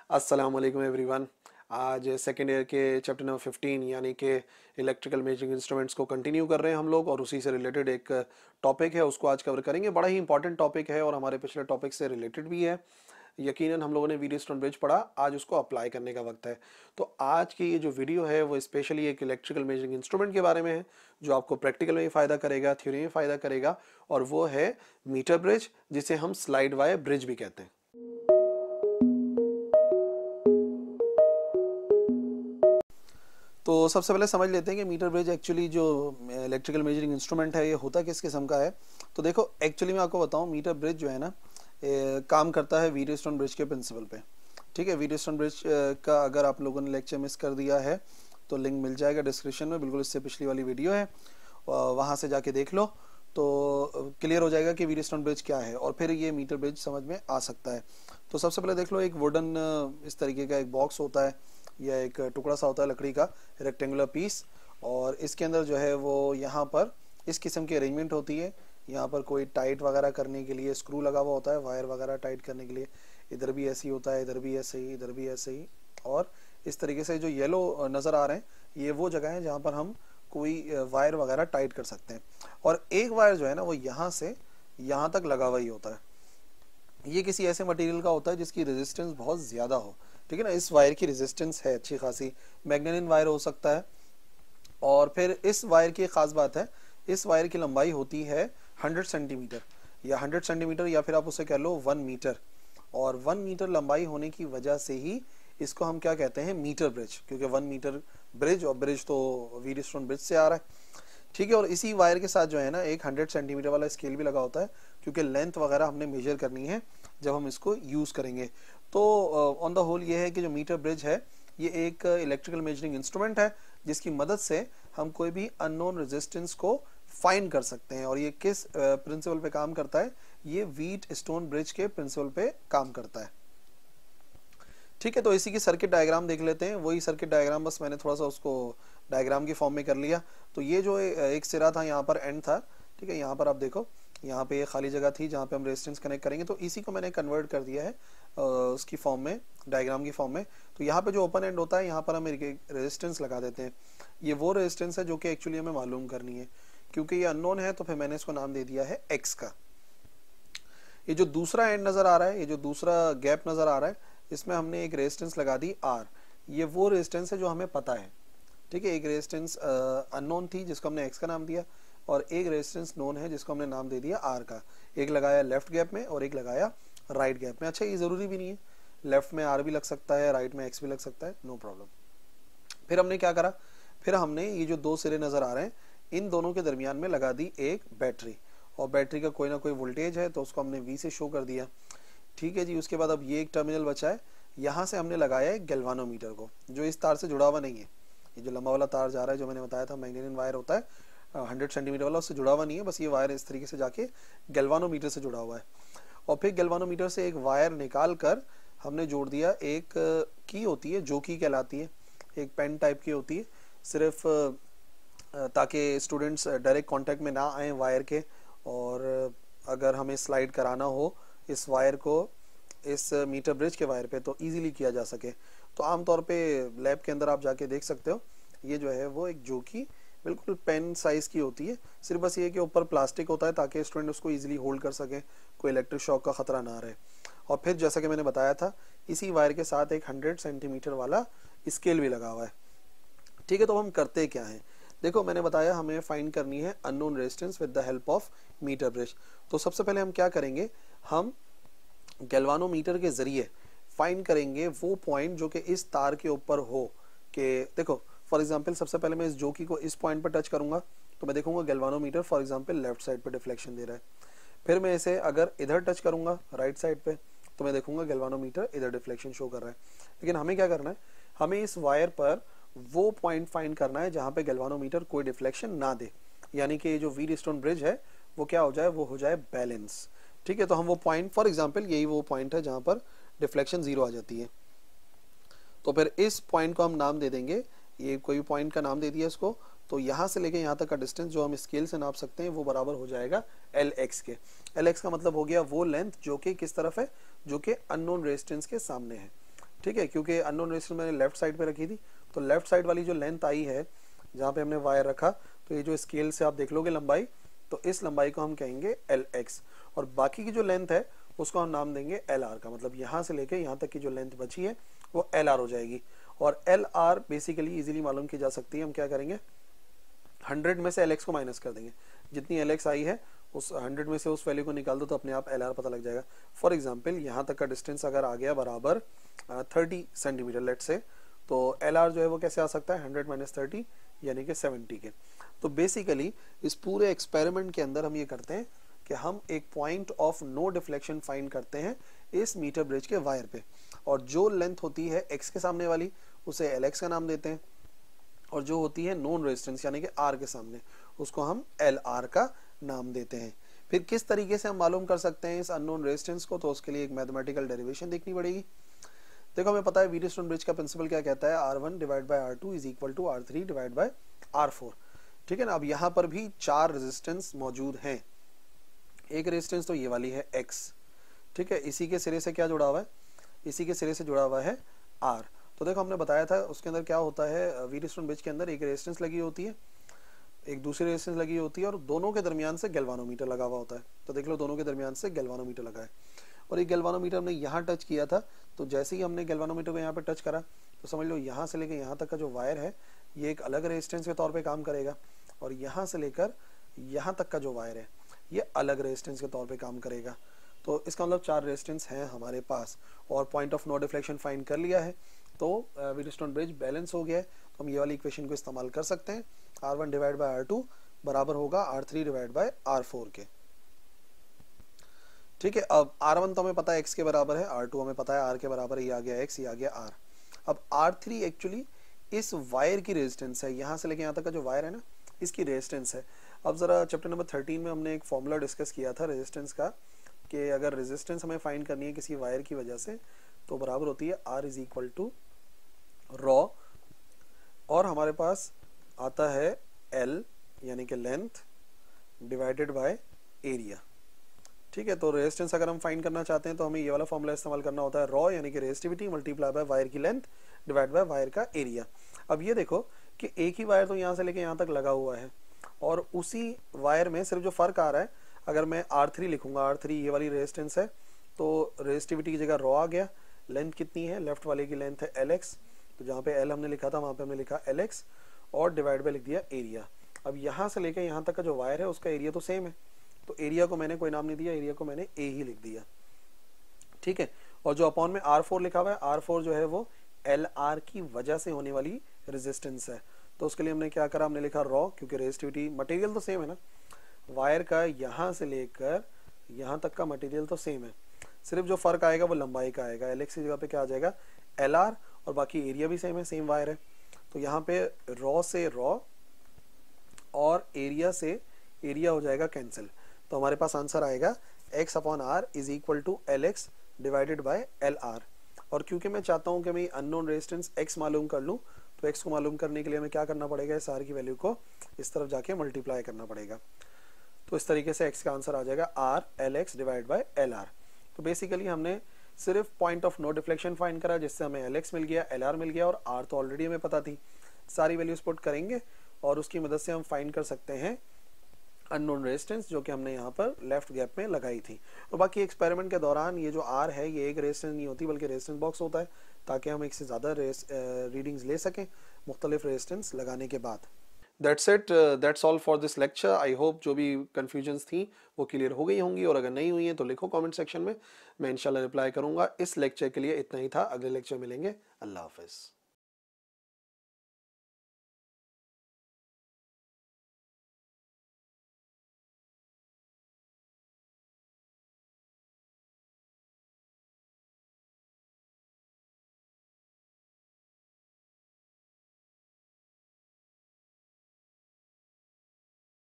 अस्सलाम वालेकुम एवरीवन। आज सेकेंड ईयर के चैप्टर नंबर 15 यानी कि इलेक्ट्रिकल मेजरिंग इंस्ट्रूमेंट्स को कंटिन्यू कर रहे हैं हम लोग और उसी से रिलेटेड एक टॉपिक है उसको आज कवर करेंगे। बड़ा ही इंपॉर्टेंट टॉपिक है और हमारे पिछले टॉपिक से रिलेटेड भी है। यकीनन हम लोगों ने व्हीटस्टोन ब्रिज पढ़ा, आज उसको अप्लाई करने का वक्त है। तो आज की ये जो वीडियो है वो स्पेशली एक इलेक्ट्रिकल मेजरिंग इंस्ट्रूमेंट के बारे में है जो आपको प्रैक्टिकल में भी फ़ायदा करेगा, थ्योरी में फ़ायदा करेगा, और वो है मीटर ब्रिज, जिसे हम स्लाइड वायर ब्रिज भी कहते हैं। तो सबसे पहले समझ लेते हैं कि मीटर ब्रिज एक्चुअली जो इलेक्ट्रिकल मेजरिंग इंस्ट्रूमेंट है ये होता किस किस्म का है। तो देखो, एक्चुअली मैं आपको बताऊं, मीटर ब्रिज जो है ना काम करता है व्हीटस्टोन ब्रिज के प्रिंसिपल पे। ठीक है, व्हीटस्टोन ब्रिज का अगर आप लोगों ने लेक्चर मिस कर दिया है तो लिंक मिल जाएगा डिस्क्रिप्शन में, बिल्कुल इससे पिछली वाली वीडियो है, वहाँ से जाके देख लो तो क्लियर हो जाएगा कि व्हीटस्टोन ब्रिज क्या है और फिर ये मीटर ब्रिज समझ में आ सकता है। तो सबसे पहले देख लो, एक वुडन इस तरीके का एक बॉक्स होता है या एक टुकड़ा सा होता है लकड़ी का, रेक्टेंगुलर पीस, और इसके अंदर जो है वो यहाँ पर इस किस्म की अरेंजमेंट होती है। यहाँ पर कोई टाइट वगैरह करने के लिए स्क्रू लगा हुआ होता है, वायर वगैरह टाइट करने के लिए। इधर भी ऐसे ही होता है, इधर भी ऐसे ही, इधर भी ऐसे ही। और इस तरीके से जो येलो नज़र आ रहे हैं ये वो जगह है जहाँ पर हम कोई वायर वगैरह टाइट कर सकते हैं। और एक वायर जो है ना वो यहाँ से यहाँ तक लगा हुआ ही होता है। ये किसी ऐसे मटेरियल का होता है जिसकी रेजिस्टेंस बहुत ज़्यादा हो। ठीक है ना, इस वायर की रेजिस्टेंस है अच्छी खासी, मैग्नेटिक वायर हो सकता है। और फिर इस वायर की एक ख़ास बात है, इस वायर की लंबाई होती है 100 सेंटीमीटर या 100 सेंटीमीटर, या फिर आप उसे कह लो 1 मीटर। और 1 मीटर लंबाई होने की वजह से ही इसको हम क्या कहते हैं, मीटर ब्रिज, क्योंकि 1 मीटर ब्रिज, और ब्रिज तो व्हीटस्टोन ब्रिज से आ रहा है। ठीक है, और इसी वायर के साथ जो है ना एक 100 सेंटीमीटर वाला स्केल भी लगा होता है, क्योंकि लेंथ वगैरह हमने मेजर करनी है जब हम इसको यूज़ करेंगे। तो ऑन द होल ये है कि जो मीटर ब्रिज है ये एक इलेक्ट्रिकल मेजरिंग इंस्ट्रूमेंट है जिसकी मदद से हम कोई भी अननोन रेजिस्टेंस को फाइंड कर सकते हैं। और ये किस प्रिंसिपल पे काम करता है, ये व्हीटस्टोन ब्रिज के प्रिंसिपल पे काम करता है। ठीक है, तो इसी की सर्किट डायग्राम देख लेते हैं। वही सर्किट डायग्राम, बस मैंने थोड़ा सा उसको डायग्राम की फॉर्म में कर लिया। तो ये जो एक सिरा था यहाँ पर एंड था। ठीक है, यहाँ पर आप देखो, यहाँ पे ये खाली जगह थी जहाँ पे हम रेजिस्टेंस कनेक्ट करेंगे, तो इसी को मैंने कन्वर्ट कर दिया है उसकी फॉर्म में, डायग्राम की फॉर्म में। तो यहाँ पे जो ओपन एंड होता है यहाँ पर हम एक रेजिस्टेंस लगा देते हैं। ये वो रेजिस्टेंस है जो कि एक्चुअली हमें मालूम करनी है। क्योंकि ये अननोन है तो फिर मैंने इसको नाम दे दिया है एक्स का। ये जो दूसरा एंड नज़र आ रहा है, ये जो दूसरा गैप नज़र आ रहा है, इसमें हमने एक रेजिस्टेंस लगा दी आर। ये वो रेजिस्टेंस है जो हमें पता है। ठीक है, एक रेजिस्टेंस अननोन थी जिसको हमने एक्स का नाम दिया, और एक रेजिस्टेंस नोन है जिसको हमने नाम दे दिया आर का। एक लगाया लेफ्ट गैप में और एक लगाया राइट गैप में। अच्छा, ये ज़रूरी भी नहीं है, लेफ्ट में आर भी लग सकता है, राइट में एक्स भी लग सकता है, नो प्रॉब्लम। फिर हमने क्या करा, फिर हमने ये जो दो सिरे नज़र आ रहे हैं इन दोनों के दरमियान में लगा दी एक बैटरी, और बैटरी का कोई ना कोई वोल्टेज है तो उसको हमने वी से शो कर दिया। ठीक है जी, उसके बाद अब ये एक टर्मिनल बचा है, यहाँ से हमने लगाया है गैल्वानोमीटर को, जो इस तार से जुड़ा हुआ नहीं है। ये जो लंबा वाला तार जा रहा है, जो मैंने बताया था मैग्नेटिक वायर होता है 100 सेंटीमीटर वाला, उससे जुड़ा हुआ नहीं है, बस ये वायर इस तरीके से जाके गैल्वानोमीटर से जुड़ा हुआ है। और फिर गैल्वानोमीटर से एक वायर निकाल कर हमने जोड़ दिया एक की होती है जो की कहलाती है, एक पेन टाइप की होती है, सिर्फ ताकि स्टूडेंट्स डायरेक्ट कांटेक्ट में ना आए वायर के, और अगर हमें स्लाइड कराना हो इस वायर को इस मीटर ब्रिज के वायर पे तो इजीली किया जा सके। तो आमतौर पे लैब के अंदर आप जाके देख सकते हो, ये जो है वो एक जोकी बिल्कुल पेन साइज़ की होती है, सिर्फ बस ये कि ऊपर प्लास्टिक होता है ताकि स्टूडेंट उसको इजीली होल्ड कर सके, कोई इलेक्ट्रिक शॉक का ख़तरा ना रहे। और फिर जैसा कि मैंने बताया था, इसी वायर के साथ एक 100 सेंटीमीटर वाला स्केल भी लगा हुआ है। ठीक है, तो हम करते क्या हैं, देखो मैंने बताया हमें फाइंड करनी है unknown resistance with the help of metre bridge. तो सबसे पहले हम क्या करेंगे, हम गैल्वानोमीटर के ज़रिए फाइंड करेंगे वो पॉइंट जो कि इस तार के ऊपर हो। कि देखो फॉर एग्जांपल, सबसे पहले मैं इस जोकी को इस पॉइंट पर टच करूंगा तो मैं देखूंगा galvanometer for example left side पे डिफ्लेक्शन दे रहा है। फिर मैं इसे अगर इधर टच करूंगा राइट साइड पे तो मैं देखूंगा गैल्वानोमीटर इधर डिफ्लेक्शन शो कर रहा है। लेकिन हमें क्या करना है, हमें इस वायर पर वो पॉइंट फाइंड करना है जहाँ पे गैल्वानोमीटर कोई डिफ्लेक्शन ना दे, यानी कि जो व्हीटस्टोन ब्रिज है वो क्या हो जाए, वो हो जाए बैलेंस। ठीक है, तो हम वो पॉइंट, फॉर एग्जांपल यही वो पॉइंट है जहाँ पर डिफ्लेक्शन 0 आ जाती है। तो फिर इस पॉइंट को हम नाम दे देंगे, ये कोई पॉइंट का नाम दे दिया इसको, तो यहाँ से लेके यहाँ तक का डिस्टेंस जो हम स्केल से नाप सकते हैं वो बराबर हो जाएगा एल एक्स के। एल एक्स का मतलब हो गया वो लेंथ जो कि किस तरफ है, जो कि अननोन रेजिस्टेंस के सामने है। ठीक है, क्योंकि अननोन रेजिस्टेंस मैंने लेफ्ट साइड पे रखी थी, तो लेफ्ट साइड वाली जो लेंथ आई है जहाँ पे हमने वायर रखा, तो ये जो स्केल से आप देख लोगे लंबाई, तो इस लंबाई को हम कहेंगे LX, और बाकी की जो लेंथ है उसको हम नाम देंगे LR का, मतलब यहाँ से लेके यहाँ तक की जो लेंथ बची है वो LR हो जाएगी। और LR बेसिकली इजीली मालूम की जा सकती है, हम क्या करेंगे 100 में से LX को माइनस कर देंगे, जितनी LX आई है उस 100 में से उस वैल्यू को निकाल दो तो अपने आप LR पता लग जाएगा। फॉर एग्जांपल यहाँ तक का डिस्टेंस अगर आ गया बराबर 30 सेंटीमीटर लेट से, तो LR जो है वो कैसे आ सकता है 100 माइनस 30 यानी कि 70 के। तो बेसिकली इस पूरे एक्सपेरिमेंट के अंदर हम ये करते हैं कि हम एक point of no deflection find करते हैं इस मीटर ब्रिज के वायर पे, और जो लेंथ होती है X के सामने वाली उसे LX का नाम देते हैं, और जो होती है नॉन रेजिस्टेंस यानी कि R के सामने उसको हम LR का नाम देते हैं। फिर किस तरीके से हम मालूम कर सकते हैं इस अननोन रेजिस्टेंस को, तो उसके लिए एक मैथमेटिकल डेरिवेशन देखनी पड़ेगी। देखो हमें पता है व्हीटस्टोन ब्रिज का प्रिंसिपल क्या कहता है, R1 divide by R2 is equal to R3 divide by R4। ठीक है ना, अब यहाँ पर भी 4 रेजिस्टेंस मौजूद हैं। एक रेजिस्टेंस तो ये वाली है X, ठीक है, इसी के सिरे से क्या जुड़ा हुआ है, इसी के सिरे से जुड़ा हुआ है R। तो देखो हमने बताया था उसके अंदर क्या होता है, व्हीटस्टोन ब्रिज के अंदर एक रेजिस्टेंस लगी होती है, एक दूसरी रेजिस्टेंस लगी होती है, और दोनों के दरमियान से गैल्वानोमीटर लगा हुआ होता है। तो देख लो दोनों के दरमियान से गैल्वानोमीटर लगा है, और एक गैल्वानोमीटर हमने यहाँ टच किया था, तो जैसे ही हमने गैल्वानोमीटर को यहाँ पे टच करा तो समझ लो यहाँ से लेकर यहाँ तक का जो वायर है ये एक अलग रेजिस्टेंस के तौर पे काम करेगा, और यहाँ से लेकर यहाँ तक का जो वायर है ये अलग रेजिस्टेंस के तौर पे काम करेगा। तो इसका मतलब 4 रेजिस्टेंस हैं हमारे पास, और point of no deflection find कर लिया है, तो व्हीटस्टोन ब्रिज बैलेंस हो गया है। तो हम ये वाली इक्वेशन को इस्तेमाल कर सकते हैं, R1 डिवाइड बाय R2 बराबर होगा R3 डिवाइड बाय R4 के। ठीक है, अब R1 तो हमें पता है X के बराबर है, R2 हमें पता है R के बराबर है, ये आ गया X, ये आ गया R। अब R3 एक्चुअली इस वायर की रेजिस्टेंस है, यहाँ से लेके यहाँ तक का जो वायर है ना इसकी रेजिस्टेंस है। अब जरा चैप्टर नंबर 13 में हमने एक फॉर्मूला डिस्कस किया था रेजिस्टेंस का, कि अगर रेजिस्टेंस हमें फाइंड करनी है किसी वायर की वजह से तो बराबर होती है R is equal to rho, और हमारे पास आता है L यानी कि लेंथ डिवाइडेड बाय एरिया। ठीक है, तो रेजिस्टेंस अगर हम फाइंड करना चाहते हैं तो हमें ये वाला फॉर्मूला इस्तेमाल करना होता है, रॉ यानी कि रेजिस्टिविटी मल्टीप्लाई बाय वायर की लेंथ डिवाइड बाय वायर का एरिया। अब ये देखो कि एक ही वायर तो यहाँ से लेके यहाँ तक लगा हुआ है, और उसी वायर में सिर्फ जो फर्क आ रहा है, अगर मैं R3 लिखूंगा, R3 ये वाली रेजिस्टेंस है, तो रेजिस्टिविटी की जगह रॉ आ गया, लेंथ कितनी है, लेफ्ट वाले की लेंथ है LX, तो जहाँ पे L हमने लिखा था वहाँ पे हमने लिखा LX, और डिवाइड बाय लिख दिया एरिया। अब यहाँ से लेकर यहाँ तक का जो वायर है उसका एरिया तो सेम है, तो एरिया को मैंने कोई नाम नहीं दिया, एरिया को मैंने A ही लिख दिया। ठीक है, और जो अपॉन में R4 लिखा हुआ है, R4 जो है वो LR की वजह से होने वाली रेजिस्टेंस है, तो उसके लिए हमने क्या करा, हमने लिखा रॉ, क्योंकि रेजिस्टिविटी मटेरियल तो सेम है ना, वायर का यहाँ से लेकर यहाँ तक का मटेरियल तो सेम है, सिर्फ जो फर्क आएगा वो लंबाई का आएगा, LX की जगह पे क्या आ जाएगा LR, और बाकी एरिया भी सेम है, सेम वायर है। तो यहाँ पे रॉ से रॉ और एरिया से एरिया हो जाएगा कैंसिल, तो हमारे पास आंसर आएगा X upon R is equal to LX divided by LR। और क्योंकि मैं चाहता हूँ कि मैं अननोन रेजिस्टेंस X मालूम कर लूँ, तो X को मालूम करने के लिए हमें क्या करना पड़ेगा, इस R की वैल्यू को इस तरफ जाके मल्टीप्लाई करना पड़ेगा। तो इस तरीके से X का आंसर आ जाएगा R LX divide by LR। तो बेसिकली हमने सिर्फ point of no deflection find करा, जिससे हमें LX मिल गया, LR मिल गया, और R तो ऑलरेडी हमें पता थी। सारी वैल्यूज पुट करेंगे और उसकी मदद से हम फाइंड कर सकते हैं अननोन रेजिस्टेंस, जो कि हमने यहाँ पर लेफ्ट गैप में लगाई थी। और बाकी एक्सपेरिमेंट के दौरान ये जो R है ये एक रेजिस्टेंस नहीं होती बल्कि रेजिस्टेंस बॉक्स होता है, ताकि हम एक से ज़्यादा रीडिंग्स ले सकें मुख्तलिफ रेजिस्टेंस लगाने के बाद। That's it, that's all for this lecture. I hope जो भी कन्फ्यूजन्स थी वो क्लियर हो गई होंगी, और अगर नहीं हुई हैं तो लिखो कमेंट सेक्शन में, मैं इंशाल्लाह रिप्लाई करूँगा। इस लेक्चर के लिए इतना ही था, अगले लेक्चर मिलेंगे। अल्लाह हाफ़िज़।